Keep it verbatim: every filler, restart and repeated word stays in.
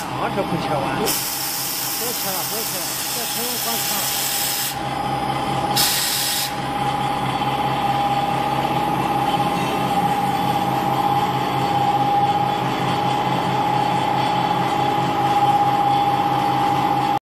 二十不切完，别切了，别切了，这成光烫。